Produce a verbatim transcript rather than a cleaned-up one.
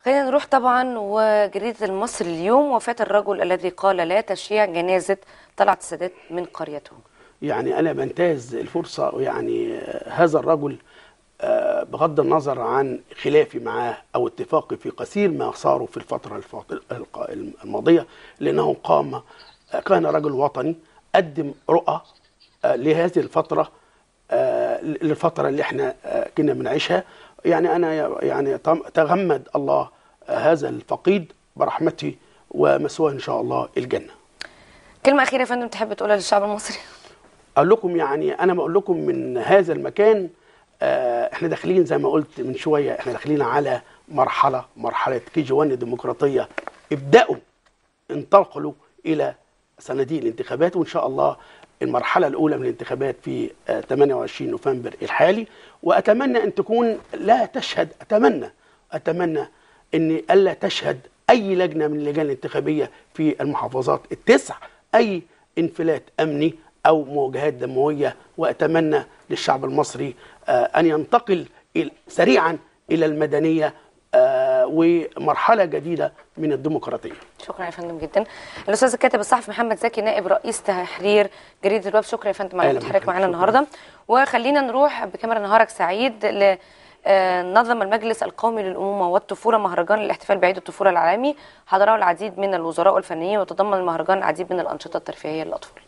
خلينا نروح طبعا وجريدة المصري اليوم. وفاة الرجل الذي قال لا تشييع جنازة طلعت السادات من قريته. يعني أنا بنتهز الفرصة، يعني هذا الرجل بغض النظر عن خلافي معاه أو اتفاقي في كثير ما صاره في الفترة الماضية، لأنه قام كان رجل وطني قدم رؤى لهذه الفترة، للفترة اللي احنا كنا بنعيشها. يعني أنا يعني تغمد الله هذا الفقيد برحمته ومثواه إن شاء الله الجنة. كلمة أخيرة يا فندم تحب تقولها للشعب المصري؟ أقول لكم، يعني أنا بقول لكم من هذا المكان، احنا داخلين زي ما قلت من شوية، احنا داخلين على مرحلة مرحلة كي جي واحد ديمقراطية. ابدأوا انتقلوا إلى صناديق الانتخابات، وإن شاء الله المرحلة الأولى من الانتخابات في ثمانية وعشرين نوفمبر الحالي. وأتمنى أن تكون لا تشهد أتمنى أتمنى أن ألا تشهد أي لجنة من اللجان الانتخابية في المحافظات التسع أي انفلات أمني أو مواجهات دموية. وأتمنى للشعب المصري أن ينتقل سريعا إلى المدنية ومرحلة جديدة من الديمقراطية. شكرا يا فندم جدا. الأستاذ الكاتب الصحفي محمد زكي نائب رئيس تحرير جريدة الوفد، شكرا يا فندم على وجود حضرتك معانا النهارده. وخلينا نروح بكاميرا نهارك سعيد. ل نظم المجلس القومي للأمومة والطفولة مهرجان الاحتفال بعيد الطفولة العالمي، حضره العديد من الوزراء والفنيين، وتضمن المهرجان العديد من الأنشطة الترفيهية للأطفال.